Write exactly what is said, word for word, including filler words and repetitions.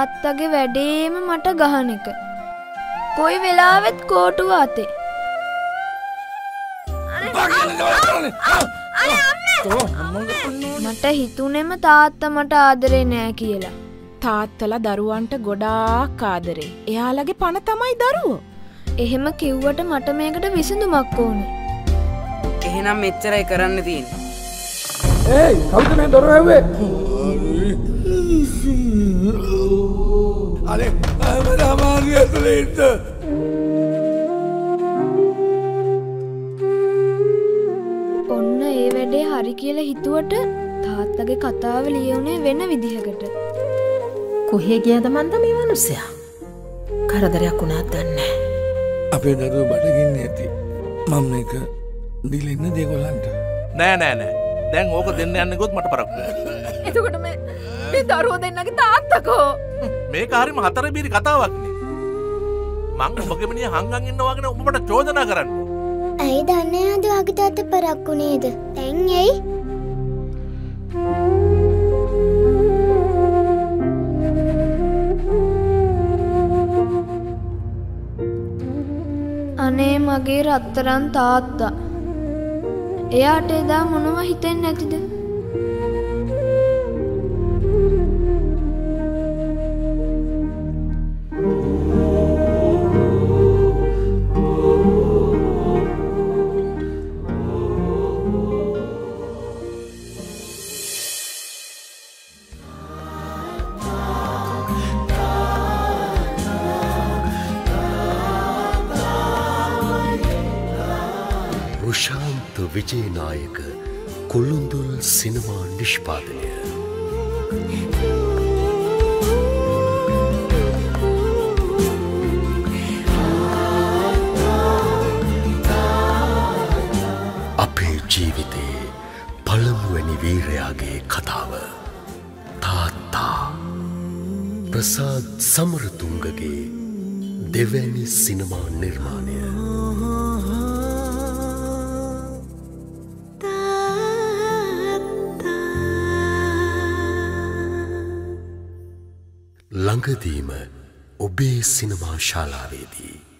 තාත්තගේ වැඩේම මට ගහන එක. කොයි වෙලාවෙත් කෝටුව අතේ. මට හිතුනේම තාත්තා මට ආදරේ නෑ කියලා. තාත්තලා දරුවන්ට ගොඩාක් ආදරේ. එයාලගේ පණ තමයි දරුවෝ. එහෙම කිව්වට මට මේකට විසඳුමක් ඕනේ. එහෙනම් මෙච්චරයි කරන්න තියෙන්නේ. ඒයි කවුද මේ දොර වැහුවේ? අනේ මම අමාරුයි ඇතුලේ ඉන්න. ඔන්න ඒ වැඩේ හරි කියලා හිතුවට තාත්තගේ කතාව ලියුනේ වෙන විදිහකට. කොහේ ගියද මන්ද මේ මිනිස්සයා? කරදරයක් වුණාද දන්නේ අපේ දරුවෝ බඩගින්න ඇති. මම මේක දිලින්න දෙගොල්ලන්ට. නෑ නෑ නෑ. දැන් ඕක දෙන්න යන්නේ ගොත් මට පරක්කු. එතකොට මේ මේ දරුවෝ දෙන්නගේ තාත්තකෝ? මේක හරිම හතර බීරි කතාවක් නේ. මං ඔබගේ මිනිහ හංගන් ඉන්නවා වගේ ඔබට චෝදනා කරන්නේ. ඇයි දන්නේ නැද්ද වගේ තාත්තා පරක්කු නේද? දැන් ඇයි? අනේ මගේ රත්තරන් තාත්තා. එයාට එදා මොනව හිතෙන්නේ නැතිද? රුෂාන්ත විජේනායක කොළුන්දුල් සිනමා නිෂ්පාදනය. අපේ ජීවිතයේ පළමුවැනි වීරයාගේ කතාව. තාත්තා ප්‍රසාද් සමරතුංගගේ දෙවැනි සිනමා නිර්මාණය. ළඟදීම ඔබේ සිනමා ශාලාවේදී